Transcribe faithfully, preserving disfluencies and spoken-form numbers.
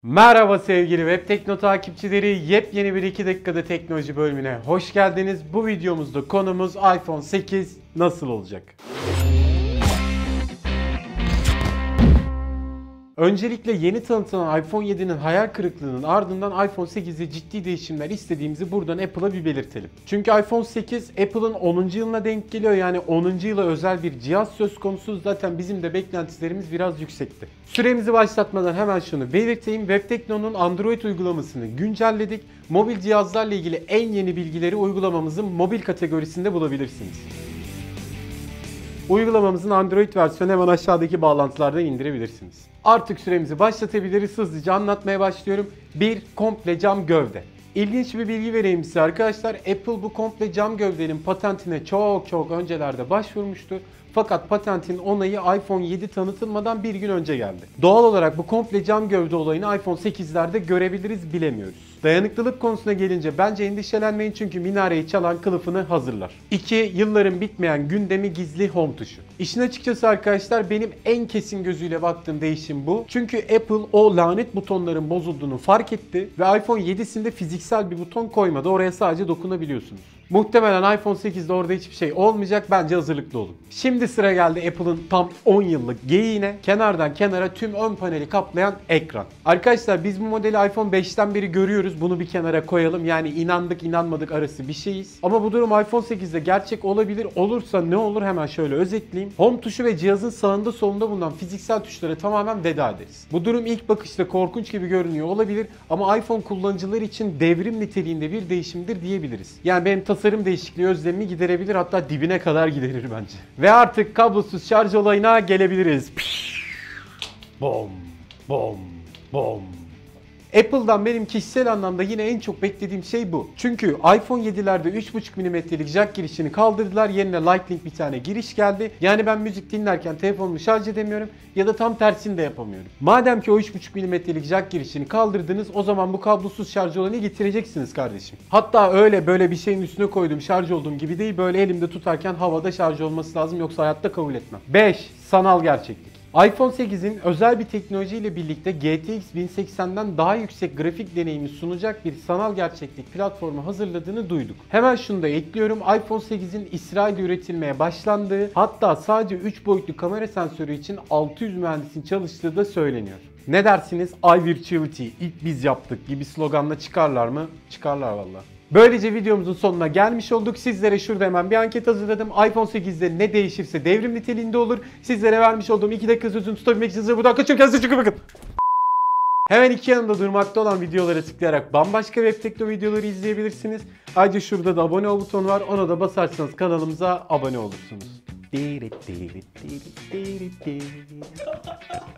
Merhaba sevgili Web Tekno takipçileri, yepyeni bir iki dakikada teknoloji bölümüne hoş geldiniz. Bu videomuzda konumuz iPhone sekiz nasıl olacak? Öncelikle yeni tanıtılan iPhone yedinin hayal kırıklığının ardından iPhone sekizde ciddi değişimler istediğimizi buradan Apple'a bir belirtelim. Çünkü iPhone sekiz Apple'ın onuncu yılına denk geliyor, yani onuncu yıla özel bir cihaz söz konusu. Zaten bizim de beklentilerimiz biraz yüksekti. Süremizi başlatmadan hemen şunu belirteyim. WebTekno'nun Android uygulamasını güncelledik. Mobil cihazlarla ilgili en yeni bilgileri uygulamamızın mobil kategorisinde bulabilirsiniz. Uygulamamızın Android versiyonu hemen aşağıdaki bağlantılardan indirebilirsiniz. Artık süremizi başlatabiliriz. Hızlıca anlatmaya başlıyorum. bir Komple cam gövde. İlginç bir bilgi vereyim size arkadaşlar. Apple bu komple cam gövdenin patentine çok çok öncelerde başvurmuştu. Fakat patentin onayı iPhone yedi tanıtılmadan bir gün önce geldi. Doğal olarak bu komple cam gövde olayını iPhone sekizlerde görebiliriz, bilemiyoruz. Dayanıklılık konusuna gelince bence endişelenmeyin, çünkü minareyi çalan kılıfını hazırlar. iki Yılların bitmeyen gündemi gizli home tuşu. İşin açıkçası arkadaşlar benim en kesin gözüyle baktığım değişim bu. Çünkü Apple o lanet butonların bozulduğunu fark etti ve iPhone yedisinde fiziksel bir buton koymadı. Oraya sadece dokunabiliyorsunuz. Muhtemelen iPhone sekizde orada hiçbir şey olmayacak. Bence hazırlıklı olun. Şimdi sıra geldi Apple'ın tam on yıllık geyiğine. Kenardan kenara tüm ön paneli kaplayan ekran. Arkadaşlar biz bu modeli iPhone beşten beri görüyoruz. Bunu bir kenara koyalım. Yani inandık inanmadık arası bir şeyiz. Ama bu durum iPhone sekizde gerçek olabilir. Olursa ne olur hemen şöyle özetleyeyim. Home tuşu ve cihazın sağında solunda bulunan fiziksel tuşlara tamamen veda ederiz. Bu durum ilk bakışta korkunç gibi görünüyor olabilir. Ama iPhone kullanıcıları için devrim niteliğinde bir değişimdir diyebiliriz. Yani benim tasarım değişikliği özlemimi giderebilir, hatta dibine kadar giderir bence. Ve artık kablosuz şarj olayına gelebiliriz. Bom, bom, bom. Apple'dan benim kişisel anlamda yine en çok beklediğim şey bu. Çünkü iPhone yedilerde üç buçuk milimetrelik jack girişini kaldırdılar. Yerine Lightning bir tane giriş geldi. Yani ben müzik dinlerken telefonumu şarj edemiyorum ya da tam tersini de yapamıyorum. Madem ki o üç buçuk milimetrelik jack girişini kaldırdınız, o zaman bu kablosuz şarj olanı getireceksiniz kardeşim. Hatta öyle böyle bir şeyin üstüne koydum şarj olduğum gibi değil, böyle elimde tutarken havada şarj olması lazım, yoksa hayatta kabul etmem. beş Sanal gerçeklik. iPhone sekizin özel bir teknolojiyle birlikte G T X bin seksenden daha yüksek grafik deneyimi sunacak bir sanal gerçeklik platformu hazırladığını duyduk. Hemen şunu da ekliyorum. iPhone sekizin İsrail'de üretilmeye başlandığı, hatta sadece üç boyutlu kamera sensörü için altı yüz mühendisin çalıştığı da söyleniyor. Ne dersiniz? iVirtuality ilk biz yaptık gibi sloganla çıkarlar mı? Çıkarlar vallahi. Böylece videomuzun sonuna gelmiş olduk. Sizlere şurada hemen bir anket hazırladım. iPhone sekizde ne değişirse devrim niteliğinde olur. Sizlere vermiş olduğum iki dakika sözünü tutabilmek için size buradan kaçıyorum. Kendinize çok bakın. Hemen iki yanında durmakta olan videolara tıklayarak bambaşka Web Tekno videoları izleyebilirsiniz. Ayrıca şurada da abone ol butonu var. Ona da basarsanız kanalımıza abone olursunuz.